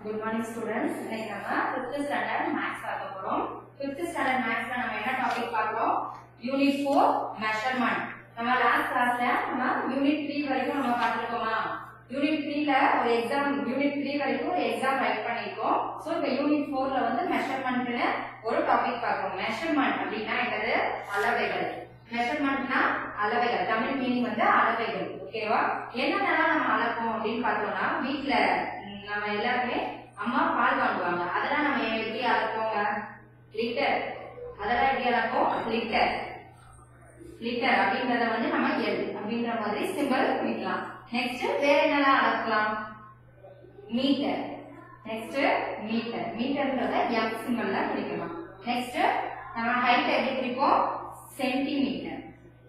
Good morning students. இன்னைக்கு நம்ம 5th standard maths பார்க்க போறோம். 5th standard mathsல நம்ம என்ன டாபிக் பார்க்கறோம்? Unit 4 measurement. நம்ம லாஸ்ட் கிளாஸ்ல நம்ம Unit 3 வரைக்கும் நம்ம பார்த்திருக்கோமா? Unit 3ல ஒரு எக்ஸாம் Unit 3 வரைக்கும் ஒரு எக்ஸாம் ரைட் பண்ணிருக்கோம். சோ இப்போ Unit 4ல வந்து measurementனு ஒரு டாபிக் பார்க்கறோம். measurement அப்படினா என்னது? அளவைகள். measurementனா அளவைகள். தமிழ் மீனிங் வந்து அளவைகள். ஓகேவா? என்னென்னலாம் நம்ம அளப்போம் அப்படினு பார்த்தோம்னா வீட்ல நம்ம எல்லாரும் அம்மா பால் வாங்குவாங்க. அதெல்லாம் நம்ம எப்படி அளப்போங்க? லிட்டர். அதெல்லாம் எப்படி அளப்போம்? லிட்டர். லிட்டர் அப்படிங்கறத வந்து நம்ம எல் அப்படிங்கற மாதிரி சிம்பல் வைக்கலாம். நெக்ஸ்ட் வேற என்னலாம் அளக்கலாம்? மீட்டர். Next metre. மீட்டர்ங்கறத எம் சிம்பல்ல குறிக்கலாம். நெக்ஸ்ட் நம்ம ஹைட் எப்படி குறிப்போம்? சென்டிமீட்டர்.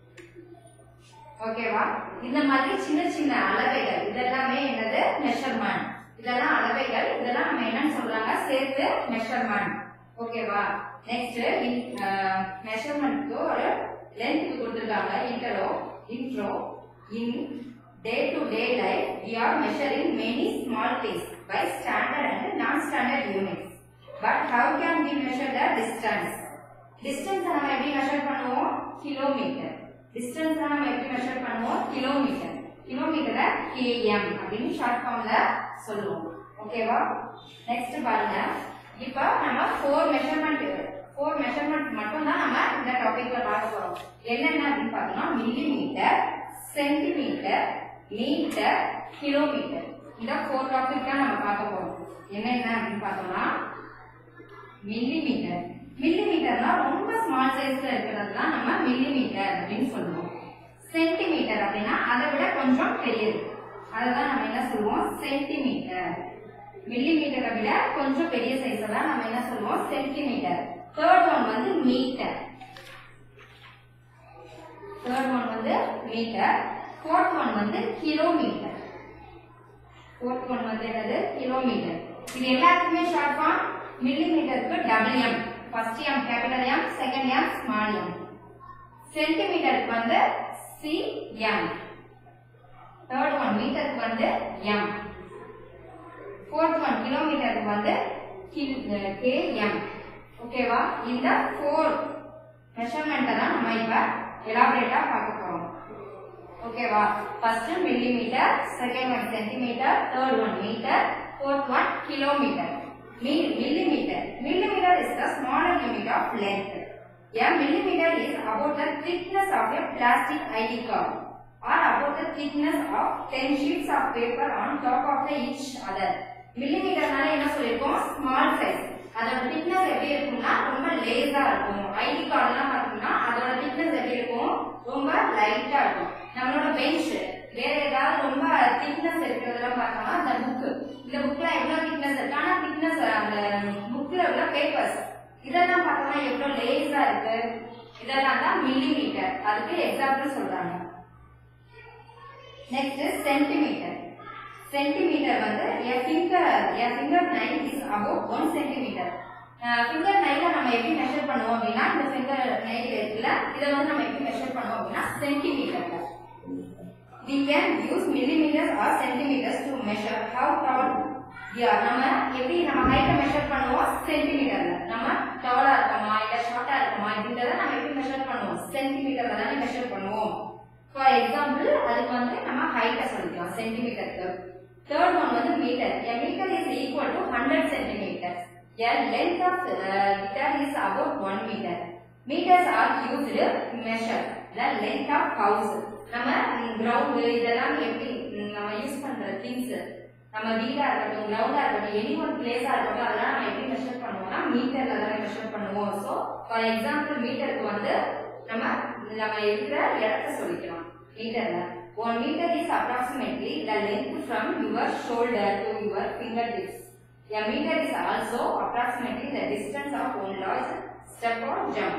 ஓகேவா? இந்த மாதிரி சின்ன சின்ன அளவைகள் இதெல்லாம் என்னது? மெஷர்மென்ட். இதெல்லாம் அளவைகள். இதெல்லாம் நம்ம என்னன்னு சொல்றாங்க? சேர்த்து மெஷர்மென்ட். ஓகேவா? நெக்ஸ்ட் மெஷர்மென்ட்க்கு ஒரு லெந்த் கொடுத்திருக்காங்க. intro in day to day life we are measuring many small things by standard and non standard units, but how can we measure the distance? Distance நம்ம எப்படி மெஷர் பண்ணுவோம்? கிலோமீட்டர். டிஸ்டன்ஸ் நம்ம எப்படி measure பண்ணுவோம்? Kilometre. கிலோமீட்டரை km அப்படின்னு short ஃபார்ம்ல சொல்லுவோம். ஓகேவா? நெக்ஸ்ட் பாருங்க. இப்போ நம்ம 4 மெஷர்மென்ட் மட்டும் தான் நம்ம இந்த டாபிக்ல பார்க்க போறோம். என்னென்ன அப்படின்னு பார்த்தோம்னா மில்லிமீட்டர், சென்டிமீட்டர், மீட்டர், கிலோமீட்டர். இந்த 4 டாபிக் தான் நம்ம பார்க்க போறோம். என்னென்ன அப்படின்னு பார்த்தோம்னா மில்லிமீட்டர். மில்லிமீட்டர்னா ரொம்ப ஸ்மால் சைஸ்ல இருக்கிறது தான் நம்ம மில்லிமீட்டர் அப்படின்னு சொல்லுவோம். சென்டிமீட்டர் அப்படின்னா அதை விட கொஞ்சம் பெரியது. அதுதான் நம்ம என்ன சொல்லுவோம்? சென்டிமீட்டர். மில்லிமீட்டரை விட கொஞ்சம் பெரிய சைஸ் தான் நம்ம என்ன சொல்லுவோம்? சென்டிமீட்டர். தேர்ட் ஒன் வந்து மீட்டர். ஃபோர்த் ஒன் வந்து கிலோமீட்டர். என்னது? கிலோமீட்டர். இது எல்லாத்துக்குமே ஷார்ட் ஃபார்ம் மில்லிமீட்டருக்கு double M. First M capital M, second M small M. சென்டிமீட்டருக்கு வந்து cm. தேர்ட் ஒன் மீட்டருக்கு வந்து m. ஃபோர்த் ஒன் கிலோமீட்டருக்கு வந்து km. ஓகேவா? இந்த 4 மெஷர்மென்ட் தான் நம்ம இப்ப எலாபரேட்டா பார்க்க போறோம். ஓகேவா? First millimetre, second one centimetre, third one metre, fourth one kilometre. Millimeter is the smaller unit of length. A millimeter is about the thickness of a plastic ID card or about the thickness of 10 sheets of paper on top of each other. Millimeter நால என்ன சொல்லிருக்கோம்? Small size. அதோட thickness எப்படி இருக்கும்னா ரொம்ப லேசா இருக்கும். ID கார்டுலாம் பார்த்தீங்கன்னா அதோட திக்னஸ் எப்படி இருக்கும்? ரொம்ப லைட்டா இருக்கும். நம்மளோட பெஞ்ச் வேற ஏதாவது ரொம்ப திக்னஸ் இருக்கிறதெல்லாம் பார்த்தோம்னா அந்த இந்த புக்ல எவ்வளவு திக்னஸ் இருக்கு? ஆனா திக்னஸ் அந்த புக்ல உள்ள பேப்பர்ஸ் இதெல்லாம் பார்த்தோம்னா எவ்வளவு லேசா இருக்கு. இதெல்லாம் தான் மில்லிமீட்டர். அதுக்கு எக்ஸாம்பிள் சொல்றாங்க. Next centimetre. சென்டிமீட்டர் வந்து a finger nail is about 1 centimeter. Finger நைல நம்ம எப்படி மெஷர் பண்ணுவோம் அப்படின்னா இந்த ஃபிங்கர் நைல் இருக்குல்ல இத வந்து நம்ம எப்படி மெஷர் பண்ணுவோம் அப்படின்னா சென்டிமீட்டர்ல. We can use millimeters or centimeters to measure how tall we are. நம்ம எப்படி நம்ம ஹைட்ட மெஷர் பண்ணுவோம்? சென்டிமீட்டர்ல. நம்ம டாலா இருக்கோமா இல்ல ஷார்ட்டா இருக்கோமா இதுன்றத நம்ம எப்படி மெஷர் பண்ணுவோம்? சென்டிமீட்டர்ல தான் மெஷர் பண்ணுவோம். ஃபார் எக்ஸாம்பிள் அதுக்கு வந்து நம்ம ஹைட்ட சொல்லிக்கலாம் சென்டிமீட்டருக்கு. தேர்ட் ஒன் வந்து metre. A meter is equal to 100 centimeters. A length of guitar is about 1 meter. Meters are used to measure the length of house. நம்ம கிரவுண்ட் இதெல்லாம் எப்படி நம்ம யூஸ் பண்ற திங்ஸ் நம்ம வீடா இருக்கட்டும் கிரவுண்டா இருக்கட்டும் எனி ஒன் பிளேஸா இருக்கட்டும் அதெல்லாம் நம்ம எப்படி மெஷர் பண்ணுவோம்னா மீட்டர்ல தான் மெஷர் பண்ணுவோம். ஸோ ஃபார் எக்ஸாம்பிள் மீட்டருக்கு வந்து நம்ம இருக்கிற இடத்தை சொல்லிக்கலாம் மீட்டர்ல. 1 meter is approximately the length from your shoulder to your fingertips. A meter is also approximately the distance of one large step or jump.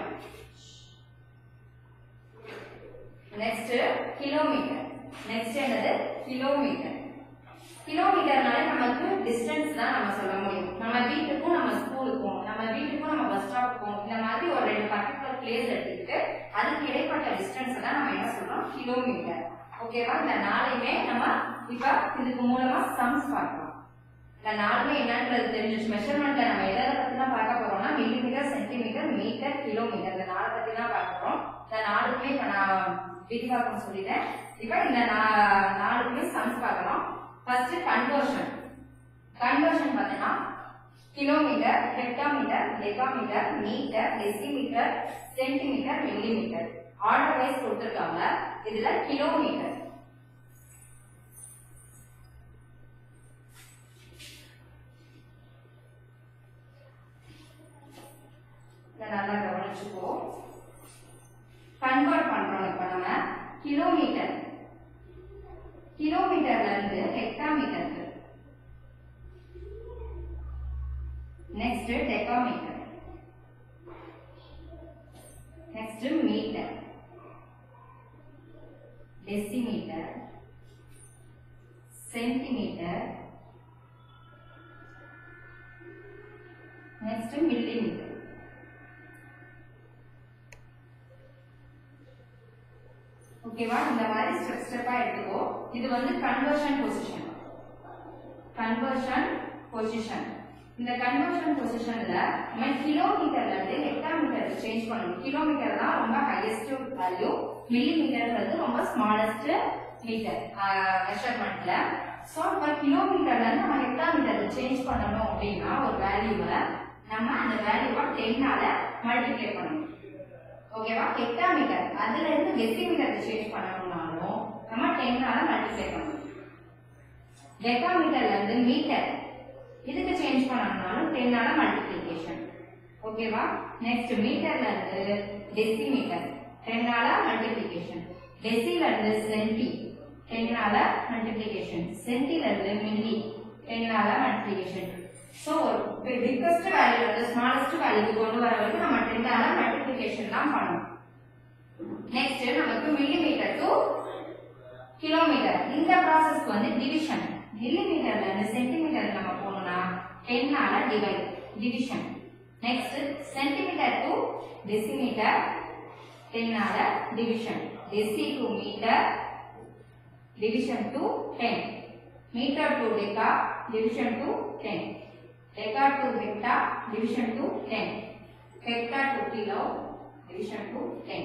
Next kilometer. Next என்னது? Kilometre. கிலோமீட்டர்னால நமக்கு டிஸ்டன்ஸ் தான் நம்ம சொல்ல முடியும். நம்ம வீட்டுக்கும் நம்ம ஸ்கூலுக்கும் நம்ம வீட்டுக்கும் நம்ம பஸ் ஸ்டாப்புக்கும் இந்த மாதிரி ஒரு 2 பர்டிகுலர் பிளேஸ் எடுத்துக்கிட்டு அதுக்கு இடைப்பட்ட டிஸ்டன்ஸ் தான் நம்ம என்ன சொல்றோம்? கிலோமீட்டர். ஓகேவா? இந்த நாளையுமே நம்ம இப்ப இதுக்கு மூலமா சம்ஸ் பார்க்கலாம். இந்த நாலுமே என்னன்றது தெரிஞ்சிச்சு. மெஷர்மெண்ட்ல நம்ம எதை பத்தி தான் பார்க்க போறோம்னா மில்லிமீட்டர், சென்டிமீட்டர், மீட்டர், கிலோமீட்டர் இந்த நாலு பத்தி தான் பார்க்க போறோம். இந்த நாலுக்குமே இப்ப நான் விரிவாக்கம் சொல்லிட்டேன். இப்ப இந்த நாலுக்குமே சம்ஸ் பார்க்கலாம். First conversion. கன்வர்ஷன் பார்த்தீங்கன்னா kilometre, hectometre, decametre, metre, decimetre, centimetre, millimetre order wise கொடுத்திருக்காங்க. இதுல கிலோமீட்டர் நல்லா கவனிச்சுக்கோ. கன்வெர்ட் பண்றோம். இப்ப நம்ம கிலோமீட்டர், கிலோமீட்டர்ல இருந்து ஹெக்டாமீட்டருக்கு, next decametre, next metre, decimetre, centimetre, next millimetre. ஓகேவா? இந்த மாதிரி ஸ்டெப் ஸ்டெப்பா எடுத்துக்கோ. இது வந்து கன்வர்ஷன் பொசிஷன். Conversion position. இந்த கன்வர்ஷன் பொசிஷன்ல நம்ம கிலோமீட்டர்ல இருந்து ஹெக்டாமீட்டருக்கு சேஞ்ச் பண்ணணும். கிலோமீட்டர் தான் ரொம்ப ஹையஸ்ட் வேல்யூ, மில்லிமீட்டர்ன்றது ரொம்ப ஸ்மாலஸ்ட் மீட்டர் மெஷர்மெண்ட்ல. ஸோ இப்போ கிலோமீட்டர்ல இருந்து நம்ம ஹெக்டாமீட்டருக்கு சேஞ்ச் பண்ணணும் அப்படின்னா ஒரு வேல்யூவை நம்ம அந்த வேல்யூவை 10ஆல மல்டிப்ளை பண்ணணும். ஓகேவா? ஹெக்டாமீட்டர் அதுல இருந்து டெசிமீட்டருக்கு சேஞ்ச் பண்ணணும்னாலும் நம்ம 10ஆல மல்டிப்ளை பண்ணணும். டெகாமீட்டர்ல இருந்து மீட்டர் இதுக்கு சேஞ்ச் பண்ணணும்னாலும் 10ஆல மல்டிப்ளிகேஷன். ஓகேவா? நெக்ஸ்ட் மீட்டர்ல இருந்து டெசிமீட்டர் 10ஆல மல்டிப்ளிகேஷன். டெசில இருந்து சென்டி 10ஆல மல்டிப்ளிகேஷன். சென்டில இருந்து மில்லி 10ஆல multiplication. So biggest value the smallest value கொண்டு வர வரைக்கும் நம்ம 10ஆல மல்டிப்ளிகேஷன் தான் பண்ணணும். நெக்ஸ்ட் நமக்கு மில்லிமீட்டர் டு கிலோமீட்டர். இந்த processக்கு வந்து டிவிஷன். மில்லிமீட்டர்ல இருந்து சென்டிமீட்டர் நம்ம போணும்னா 10ஆல division. Next centimetre to decimetre 10ஆல division. Deci to metre division to 10. Metre to deca division to 10. Deca to hecta division to 10. Hecta to kilo division to 10.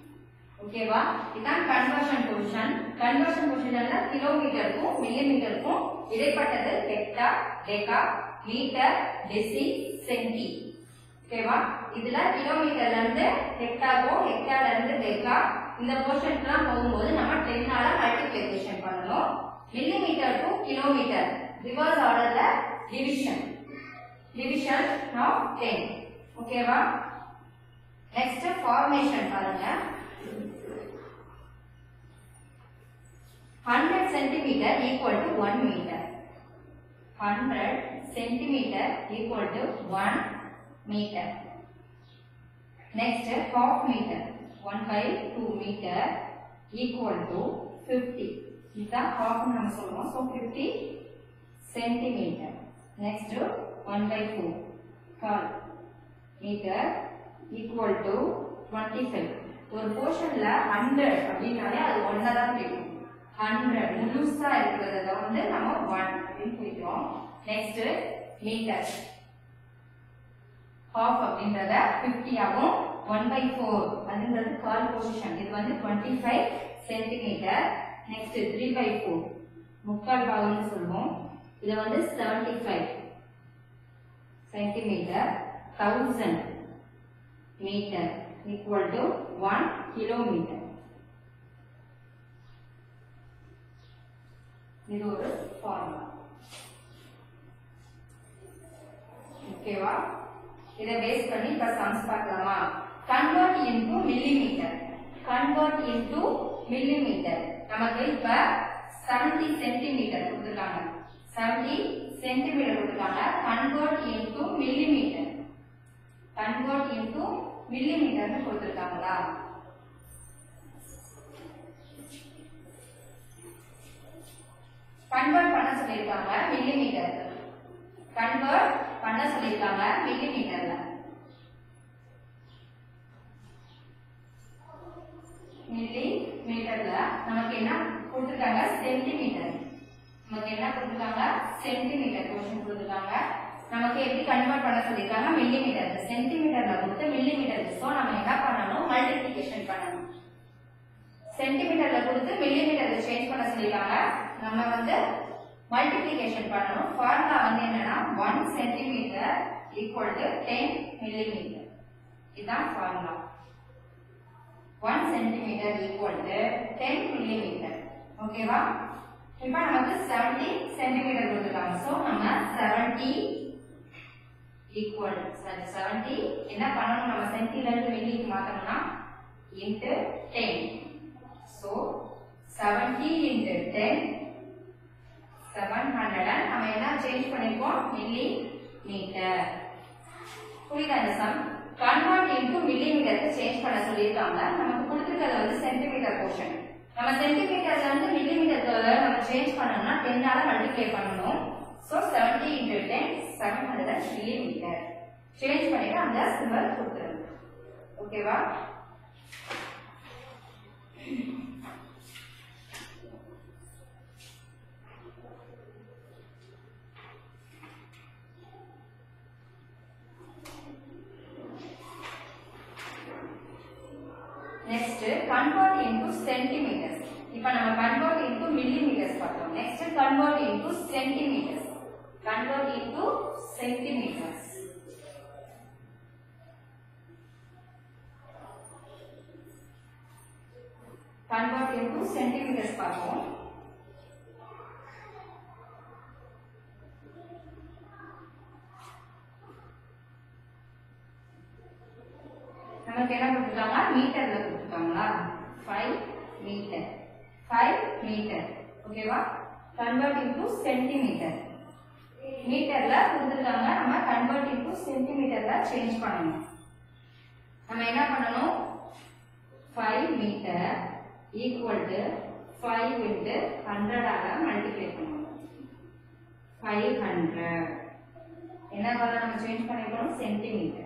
ஓகேவா? இதான் conversion position. Conversion பொசிஷன்ல கிலோமீட்டருக்கும் மில்லிமீட்டருக்கும் இடைப்பட்டது hecto, deca, metre, deci, centi. ஓகேவா? இதுல கிலோமீட்டர்ல இருந்து ஹெக்டாவோ, ஹெக்டால இருந்து டெகா இந்த போர்ஷன்க்குலாம் போகும்போது நம்ம 10ஆல மல்டிப்ளிகேஷன் பண்ணணும். மில்லிமீட்டர் டு கிலோமீட்டர் ரிவர்ஸ் ஆர்டர்ல டிவிஷன். Division of 10. ஓகேவா? நெக்ஸ்ட் ஃபார்மேஷன் பாருங்க. 100 centimeter equal to 1 meter. 100 centimeter equal to 1 meter. Next half meter 1/2 meter equal to 50. இதான் half நம்ம சொல்றோம். So 50 centimeter. Next 1/4 4 meter equal to 25. ஒரு போர்ஷன்ல 100 அப்படினாலே அது 1 தான் தெரியும். 100 முழுசா இருக்கிறத வந்து நம்ம 1 அப்படின்னு குறிக்கிறோம். நெக்ஸ்ட் மீட்டர் half அப்படின்றத 50 ஆகும். 1/4 அதுங்கிறது கால் பொசிஷன். இது வந்து 25 சென்டிமீட்டர். நெக்ஸ்ட் 3/4 முக்கால் பாகம்னு சொல்லுவோம். இது வந்து 75 centimetre. 1000 metre equal to 1 kilometre. இது ஒரு ஃபார்முலா. ஓகேவா? இதை பேஸ் பண்ணி இப்ப சம்ஸ் பார்க்கலாமா? Convert into millimetre. Convert into millimetre. நமக்கு இப்ப 70 சென்டிமீட்டர் கொடுத்திருக்காங்க. 70 சென்டிமீட்டர் கொடுத்திருக்காங்க. Convert into millimetre. Convert into மில்லிமீட்டர்னு கொடுத்திருக்காங்களா? கன்வெர்ட் பண்ண சொல்லிருக்காங்க மில்லிமீட்டர். கன்வெர்ட் பண்ண சொல்லிருக்காங்க மில்லிமீட்டர்ல. மில்லிமீட்டர்ல நமக்கு என்ன கொடுத்திருக்காங்க? சென்டிமீட்டர். நமக்கு என்ன கொடுத்துருக்காங்க சென்டிமீட்டர் போர்ஷன் கொடுத்துருக்காங்க நமக்கு எப்படி கன்வெர்ட் பண்ண சொல்லிருக்காங்க மில்லிமீட்டர் சென்டிமீட்டர்ல கொடுத்து மில்லிமீட்டர் சோ நம்ம என்ன பண்ணனும் மல்டிப்ளிகேஷன் பண்ணனும் சென்டிமீட்டர்ல கொடுத்து மில்லிமீட்டர்ல சேஞ்ச் பண்ண சொல்லிருக்காங்க நம்ம வந்து மல்டிப்ளிகேஷன் பண்ணனும் ஃபார்முலா வந்து என்னன்னா 1 சென்டிமீட்டர் equal to 10 millimeter இதான் formula 1 centimetre equal to 10 millimeter ஓகேவா இப்போ நமக்கு 70 சென்டிமீட்டர் கொடுத்திருக்காங்க சோ நம்ம 70 equal 70 என்ன பண்ணனும் நம்ம சென்டில இருந்து மில்லிக்கு மாத்தணும்னா into 10 so 70 into 10 700 நம்ம என்ன சேஞ்ச் பண்ணிருக்கோம் மில்லி மீட்டர் புரியுதா இந்த சம் கன்வெர்ட் into மில்லிமீட்டருக்கு சேஞ்ச் பண்ண சொல்லிருக்காங்க நமக்கு கொடுத்திருக்கிறது வந்து சென்டிமீட்டர் போர்ஷன் நம்ம சென்டிமீட்டர்ல இருந்து மில்லிமீட்டருக்கு நம்ம சேஞ்ச் பண்ணனும்னா 10 ஆல மல்டிப்ளை பண்ணனும் so 70 into 10 700 millimeter சேஞ்ச் பண்ணிட்டு அந்த சிம்பல் கொடுத்துருங்க ஓகேவா next convert into centimeters இப்போ நம்ம convert into millimeters பார்த்தோம் next convert into centimeters convert into centimeters convert into centimeters பார்ப்போம் நமக்கு என்ன கொடுத்திருக்காங்க மீட்டர்ல கொடுத்திருக்காங்களா 5 மீட்டர் ஓகேவா convert into centimeter மீட்டர்ல கொடுத்திருக்காங்க நம்ம convert into centimeterல சேஞ்ச் பண்ணனும் நம்ம என்ன பண்ணனும் 5 மீட்டர் equal to 5 into 100 ஆல மல்டிப்ளை பண்ணனும் 500 என்ன வர நம்ம சேஞ்ச் பண்ணிரோம் centimetre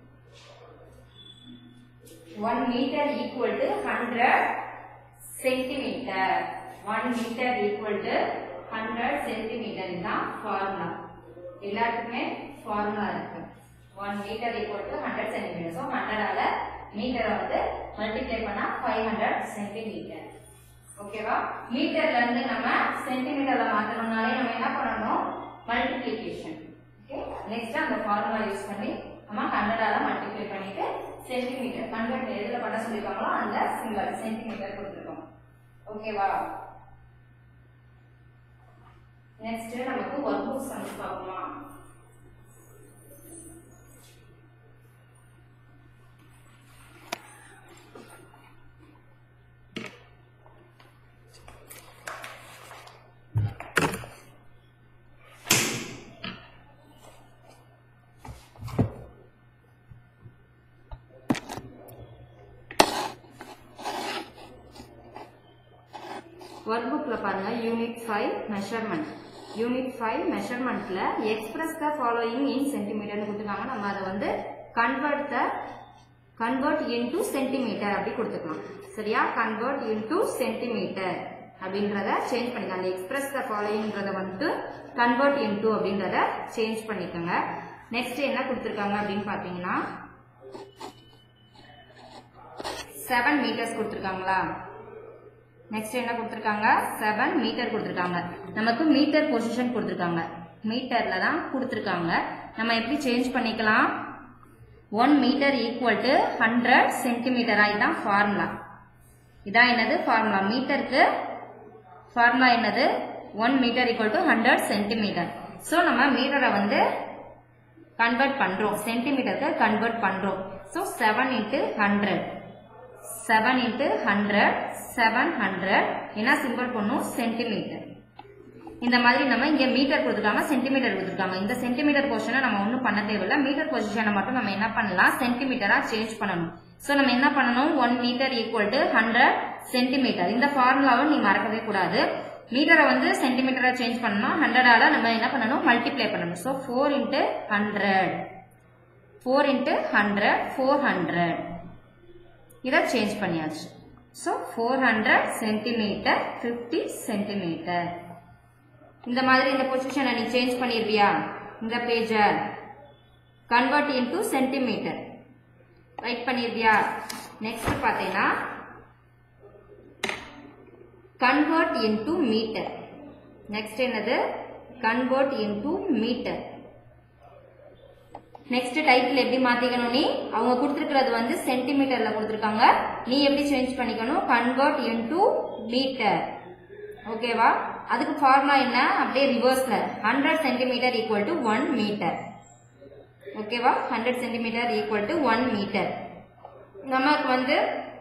1 meter equal to 100 centimeter 1 meter equal to 100 centimeter இதான் ஃபார்முலா எல்லாத்துக்குமே ஃபார்முலா இருக்கு 1 meter equal to 100 centimeter so 100 ஆல மீட்டரை வந்து மல்டிப்ளை பண்ணா 500 centimeter ஓகேவா மீட்டர்ல இருந்து நம்ம சென்டிமீட்டர்ல மாத்தணும்னாலே நம்ம என்ன பண்ணனும் மல்டிப்ளிகேஷன் ஓகே நெக்ஸ்ட் அந்த ஃபார்முலா யூஸ் பண்ணி நம்ம 100 ஆல மல்டிப்ளை பண்ணிட்டு சென்டிமீட்டர் கன்வெர்ட் எதுல பண்ண சொல்லிருக்காங்களோ அந்த சிம்பல் சென்டிமீட்டர் கொடுத்திருக்கோம் ஓகேவா நெக்ஸ்ட் நமக்கு ஒர்க் புக் சம்ஸ் பார்ப்போமா workbookல பாருங்க யூனிட் 5 மெஷர்மென்ட் யூனிட் 5 மெஷர்மென்ட்ல எக்ஸ்பிரஸ் த ஃபாலோயிங் இன் சென்டிமீட்டர்னு கொடுத்திருக்காங்க நம்ம அதை வந்து கன்வெர்ட் இன்டு சென்டிமீட்டர் அப்படி கொடுத்துக்கலாம் சரியா கன்வெர்ட் இன்டு சென்டிமீட்டர் அப்படின்றத சேஞ்ச் பண்ணிக்கலாம் அந்த எக்ஸ்பிரஸ் த ஃபாலோயிங்ன்றத வந்து கன்வெர்ட் இன்டு அப்படின்றத சேஞ்ச் பண்ணிக்கோங்க நெக்ஸ்ட் என்ன கொடுத்திருக்காங்க அப்படின்னு பாத்தீங்கன்னா 7 மீட்டர்ஸ் கொடுத்திருக்காங்களா நெக்ஸ்ட் என்ன கொடுத்திருக்காங்க 7 மீட்டர் கொடுத்திருக்காங்க நமக்கு மீட்டர் பொசிஷன் கொடுத்திருக்காங்க மீட்டர்ல தான் கொடுத்திருக்காங்க நம்ம எப்படி சேஞ்ச் பண்ணிக்கலாம் 1 மீட்டர் ஈக்குவல் டு 100 சென்டிமீட்டர் இதான் ஃபார்முலா இதான் என்னது ஃபார்முலா மீட்டருக்கு ஃபார்முலா என்னது 1 metre equal to 100 centimetre so நம்ம மீட்டரை வந்து கன்வெர்ட் பண்றோம் சென்டிமீட்டருக்கு கன்வெர்ட் பண்றோம் சோ 7 into 100 7 into 100 700 என்ன சிம்பல் பண்ணும் சென்டிமீட்டர் இந்த மாதிரி நம்ம இங்க மீட்டர் கொடுத்துட்டாங்க சென்டிமீட்டர் கொடுத்துட்டாங்க இந்த சென்டிமீட்டர் போர்ஷனை நம்ம ஒன்றும் பண்ண தேவையில்லை மீட்டர் பொசிஷனை மட்டும் நம்ம என்ன பண்ணலாம் சென்டிமீட்டரா சேஞ்ச் பண்ணணும் சோ நம்ம என்ன பண்ணணும் 1 மீட்டர் ஈக்குவல் டு 100 சென்டிமீட்டர் இந்த ஃபார்முலாவை நீ மறக்கவே கூடாது மீட்டரை வந்து சென்டிமீட்டரா சேஞ்ச் பண்ணணும் 100 ஆல நம்ம என்ன பண்ணணும் மல்டிப்ளை பண்ணணும் சோ 4 into 100 4 into 100 400 இதை சேஞ்ச் பண்ணியாச்சு சோ 400 சென்டிமீட்டர் 50 சென்டிமீட்டர் இந்த மாதிரி இந்த பொசிஷனை நீ சேஞ்ச் பண்ணிருவியா இந்த பேஜை கன்வெர்ட் இன்டு சென்டிமீட்டர் ரைட் பண்ணிருவியா நெக்ஸ்ட் பார்த்தீங்கன்னா கன்வெர்ட் இன்டு மீட்டர் நெக்ஸ்ட் என்னது convert into metre next title எப்படி மாத்திக்கணும் நீ அவங்க கொடுத்திருக்கிறது வந்து சென்டிமீட்டர்ல கொடுத்திருக்காங்க நீ எப்படி சேஞ்ச் பண்ணிக்கணும் கன்வெர்ட் இன்டு மீட்டர் ஓகேவா அதுக்கு ஃபார்முலா என்ன அப்படியே ரிவர்ஸ்ல 100 சென்டிமீட்டர் ஈக்குவல் டு 1 மீட்டர் ஓகேவா 100 சென்டிமீட்டர் ஈக்குவல் டு 1 மீட்டர் நமக்கு வந்து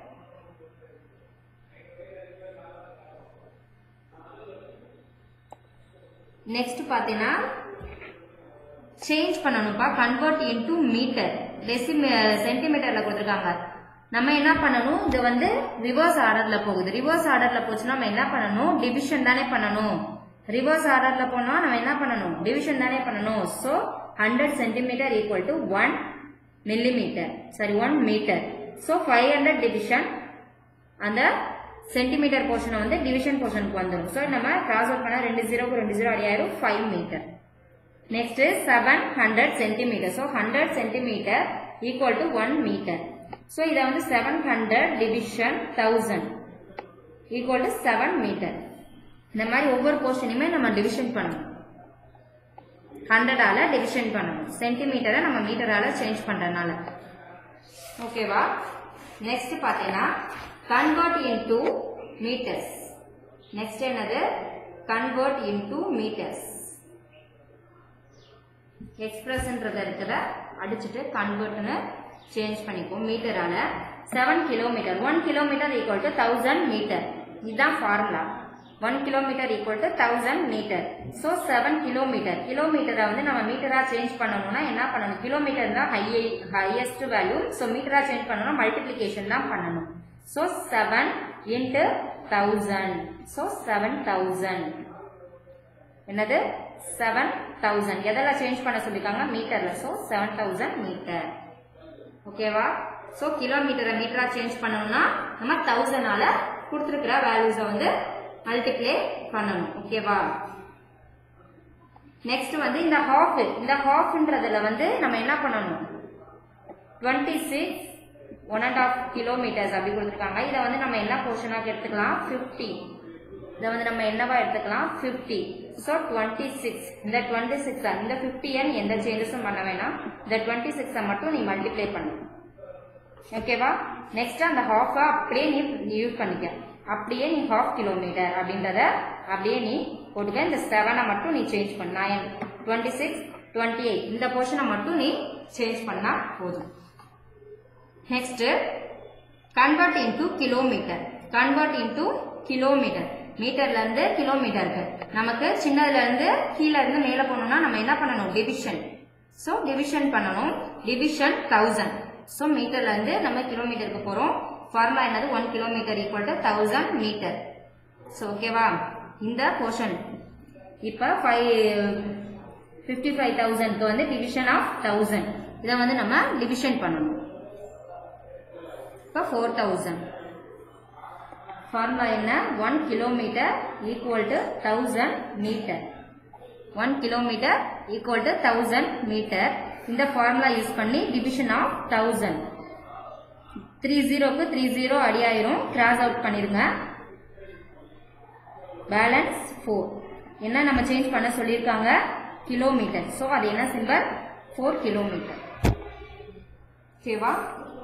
நெக்ஸ்ட் பாத்தீங்கன்னா சேஞ்ச் பண்ணணும்ப்பா கன்வெர்ட் இன்டு மீட்டர் சென்டிமீட்டர்ல கொடுத்துருக்காங்க நம்ம என்ன பண்ணணும் இது வந்து ரிவர்ஸ் ஆர்டர்ல போகுது ரிவர்ஸ் ஆர்டர்ல போச்சுன்னா நம்ம என்ன பண்ணணும் டிவிஷன் தானே பண்ணணும் ரிவர்ஸ் ஆர்டர்ல போனா நம்ம என்ன பண்ணணும் டிவிஷன் தானே பண்ணணும் so 100 centimetre equal to 1 millimetre sorry 1 metre so 500 division அந்த சென்டிமீட்டர் போர்ஷனை வந்து டிவிஷன் போர்ஷனுக்கு வந்துடும் சோ நம்ம கிராஸ் அவுட் பண்ணா 2 0க்கு 2 0 அடியாயிரும் 5 metre next is 700 centimeter so 100 centimeter equal to 1 meter so இத வந்து 700 division 1000 equal to 7 meter இந்த மாதிரி ஒவ்வொரு போர்ஷனையுமே நம்ம டிவிஷன் பண்ணணும் 100 ஆல டிவிஷன் பண்ணணும் சென்டிமீட்டரை நம்ம மீட்டரால சேஞ்ச் பண்றனால ஓகேவா நெக்ஸ்ட் பாத்தீங்கன்னா convert into meters next என்னது convert into meters எக்ஸ்பிரஸ்ன்றத இருக்கிற அடிச்சிட்டு கன்வெர்ட்னு சேஞ்ச் பண்ணிப்போம் மீட்டரால 7 kilometre 1 kilometre equal to 1000 metre இதுதான் formula 1 kilometre equal to 1000 metre so 7 kilometre கிலோமீட்டரை வந்து நம்ம மீட்டரா சேஞ்ச் பண்ணணும்னா என்ன பண்ணணும் கிலோமீட்டர் தான் ஹையஸ்ட் வேல்யூ ஸோ மீட்டரா சேஞ்ச் பண்ணணும்னா மல்டிப்ளிகேஷன் தான் பண்ணணும் ஸோ 7 இன்ட்டு 1000 ஸோ 7000 என்னது 7000 எதெல்லாம் சேஞ்ச் பண்ண சொல்லிருக்காங்க மீட்டர்ல சோ 7000 மீட்டர் ஓகேவா சோ கிலோமீட்டரை மீட்டரா சேஞ்ச் பண்ணனும்னா நம்ம 1000 ஆல கொடுத்திருக்கிற வேல்யூஸ வந்து மல்டிப்ளை பண்ணனும் ஓகேவா நெக்ஸ்ட் வந்து இந்த ஹாஃப்ன்றதுல வந்து நம்ம என்ன பண்ணனும் 26 1.5 கிலோமீட்டர்ஸ் அப்படி கொடுத்திருக்காங்க இத வந்து நம்ம என்ன போர்ஷனா எடுத்துக்கலாம் 50 இத வந்து நம்ம என்னவா எடுத்துக்கலாம் 50 so 26 இந்த 26 இந்த 50 n எந்த சேஞ்சஸும் பண்ண வேணாம் இந்த 26 மட்டும் நீ மல்டிப்ளை பண்ணு ஓகேவா நெக்ஸ்ட் அந்த half அப்படியே நீ யூஸ் பண்ணிக்க அப்படியே நீ half கிலோமீட்டர் அப்படின்றத அப்படியே நீ போட்டுக்க இந்த 7 மட்டும் நீ சேஞ்ச் பண்ணு 9 26 28 இந்த போர்ஷனை மட்டும் நீ சேஞ்ச் பண்ணா போதும் next convert into kilometre convert into kilometre மீட்டர்ல இருந்து கிலோமீட்டருக்கு நமக்கு சின்னதுல இருந்து கீழ இருந்து மேல போகணும்னா நம்ம என்ன பண்ணணும் டிவிஷன் சோ டிவிஷன் பண்ணணும் டிவிஷன் 1000 சோ மீட்டர்ல இருந்து நம்ம கிலோமீட்டருக்கு போறோம் ஃபார்முலா என்னது 1 kilometre equal to 1000 metre so ஓகேவா இந்த போர்ஷன் இப்ப 55000 க்கு வந்து டிவிஷன் ஆஃப் 1000 இத வந்து நம்ம டிவிஷன் பண்ணணும் இப்ப 4000 formula என்ன 1 kilometer equal to 1000 meter 1 kilometer equal to 1000 meter இந்த formula யூஸ் பண்ணி division of 1000 30 க்கு 30 அடியாயிரும் cross out பண்ணிருங்க balance 4 என்ன நம்ம சேஞ்ச் பண்ண சொல்லிருக்காங்க கிலோமீட்டர் சோ அது என்ன சிம்பல் 4 கிலோமீட்டர் ஓகேவா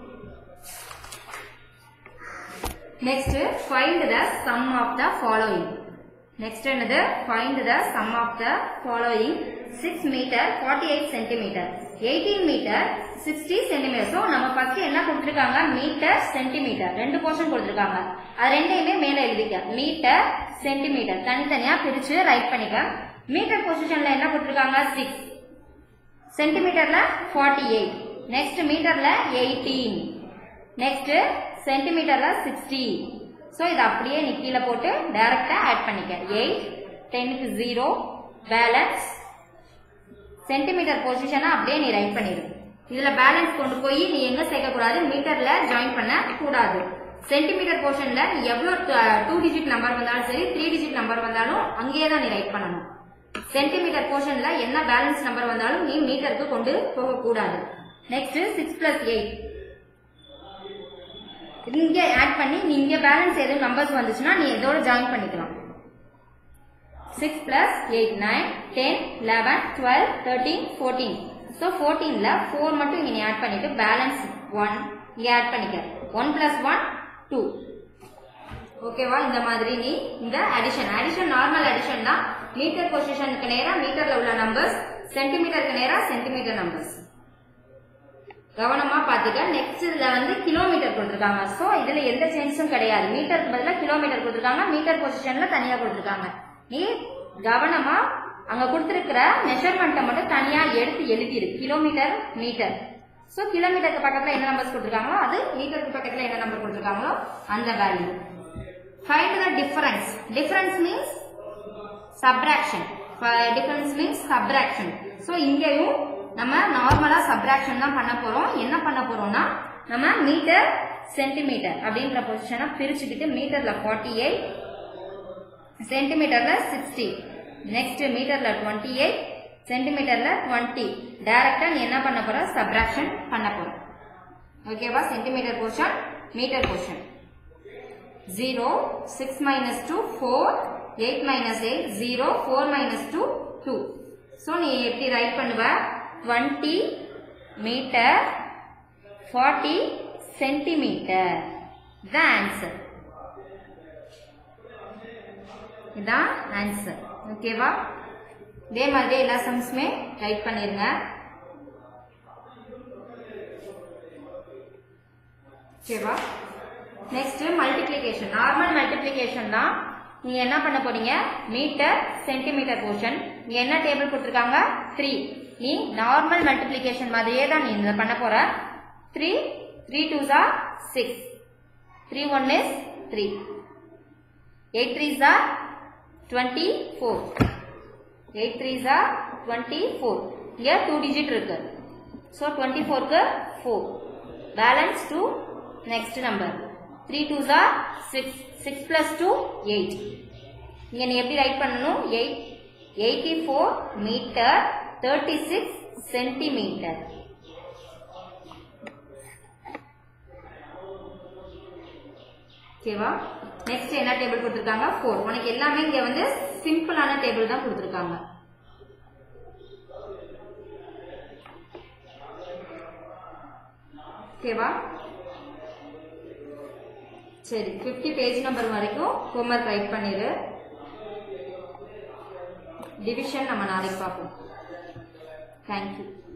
Next, find the sum of the following. Next, another find the sum of the following 6 meter 48 centimeter 18 meter 60 centimeter. So, நம்ம ஃபர்ஸ்ட் என்ன கொடுத்திருக்காங்க மீட்டர் சென்டிமீட்டர் ரெண்டு போர்ஷன் கொடுத்திருக்காங்க அது ரெண்டையுமே மேல எழுதிக்க மீட்டர் சென்டிமீட்டர் தனித்தனியா பிரிச்சு ரைட் பண்ணிக்க மீட்டர் பொசிஷன்ல என்ன கொடுத்திருக்காங்க 6 சென்டிமீட்டர்ல 48 நெக்ஸ்ட் மீட்டர்ல 18 நெக்ஸ்ட் சென்டிமீட்டர்ல 60 சோ இத அப்படியே நீ கீழ போட்டு டைரக்ட்டா ஆட் பண்ணிக்க 8 10 க்கு 0 பேலன்ஸ் சென்டிமீட்டர் பொசிஷனை அப்படியே நீ ரைட் பண்ணிரு இதுல பேலன்ஸ் கொண்டு போய் நீ எங்க சேர்க்க கூடாது மீட்டர்ல ஜாயின் பண்ண கூடாது சென்டிமீட்டர் போர்ஷன்ல நீ எவ்வளவு 2 டிஜிட் நம்பர் வந்தாலும் சரி 3 டிஜிட் நம்பர் வந்தாலும் அங்கேயே தான் நீ ரைட் பண்ணணும் சென்டிமீட்டர் போர்ஷன்ல என்ன பேலன்ஸ் நம்பர் வந்தாலும் நீ மீட்டருக்கு கொண்டு போக கூடாது. நெக்ஸ்ட் 6 + 8 இங்க ஆட் பண்ணி நீ இங்க பேலன்ஸ் எதுவும் நம்பர்ஸ் வந்துச்சுன்னா நீ இதோட ஜாயின் பண்ணிக்கலாம். 6 + 8 9 10 11 12 13 14. So 14ல 4 மட்டும் இங்க நீ ஆட் பண்ணிட்டு பேலன்ஸ் 1 இங்க ஆட் பண்ணிக்க. 1 + 1 2. ஓகேவா? இந்த மாதிரி நீ இந்த அடிஷன் நார்மல் அடிஷன் தான். மீட்டர் பொசிஷனுக்கு நேரா மீட்டர்ல உள்ள நம்பர்ஸ், சென்டிமீட்டருக்கு நேரா சென்டிமீட்டர் நம்பர்ஸ். கவனமா பாத்துக்க. நெக்ஸ்ட் இதுல வந்து கிலோமீட்டர் கொடுத்திருக்காங்க. சோ இதுல எந்த சேஞ்சும் கிடையாது. மீட்டருக்கு பதிலா கிலோமீட்டர் கொடுத்திருக்காங்க. மீட்டர் பொசிஷன்ல தனியா கொடுத்திருக்காங்க. நீ கவனமா அங்க கொடுத்திருக்கிற மெஷர்மெண்ட்டை மட்டும் தனியா எடுத்து எழுதிரு. Kilometre metre. சோ கிலோமீட்டருக்கு பக்கத்துல என்ன நம்பர்ஸ் கொடுத்திருக்காங்களோ அது மீட்டருக்கு பக்கத்துல என்ன நம்பர் கொடுத்திருக்காங்களோ அந்த value. Find the difference. Difference means subtraction. Difference means subtraction. So இங்கேயும் நம்ம நார்மலா சப்ராக்ஷன் தான் பண்ண போறோம். என்ன பண்ண போறோம்னா நம்ம மீட்டர் சென்டிமீட்டர் அப்படின்ற பொசிஷனை பிரிச்சுக்கிட்டு மீட்டர்ல 48, சென்டிமீட்டர்ல 60, நெக்ஸ்ட் மீட்டர்ல 28, சென்டிமீட்டர்ல 20 டைரக்டா நீ என்ன பண்ண போற? சப்ராக்ஷன் பண்ண போற. ஓகேவா? Centimetre portion, metre portion. 0 6 - 2 4 8 - 8 0 4 - 2 2. So நீ எப்படி ரைட் பண்ணுவ? 20 மீட்டர் 40 சென்டிமீட்டர். The answer. இதான் ஆன்சர். ஓகேவா? இதே மாதிரி எல்லா சம்ஸ்மே ரைட் பண்ணிருங்க. ஓகேவா? Next multiplication. நார்மல் மல்டிப்ளிகேஷன் தான். நீங்க என்ன பண்ண போறீங்க? Metre centimetre portion. இங்க என்ன டேபிள் கொடுத்திருக்காங்க? 3. நீ நார்மல் மல்டிப்ளிகேஷன் மாதிரியே தான் நீ இத பண்ண போற. 3 3 2s are 6, 3 1 is 3, 8 3s are 24, 8 3s are 24. இங்க 2 டிஜிட் இருக்கு. சோ 24 க்கு 4 balance 2. Next number 3 2s are 6, 6 + 2 8. இங்க நீ எப்படி ரைட் பண்ணனும்? 84 மீட்டர் 36 சென்டிமீட்டர். ஓகேவா? நெக்ஸ்ட் என்ன டேபிள் கொடுத்திருக்காங்க? 4. உனக்கு எல்லாமே இங்க வந்து சிம்பிளான டேபிள் தான் கொடுத்திருக்காங்க. ஓகேவா? சரி, 50 பேஜ் நம்பர் வரைக்கும் ஹோம்வொர்க் ரைட் பண்ணிரு. டிவிஷன் நம்ம நாளைக்கு பார்ப்போம். Thank you.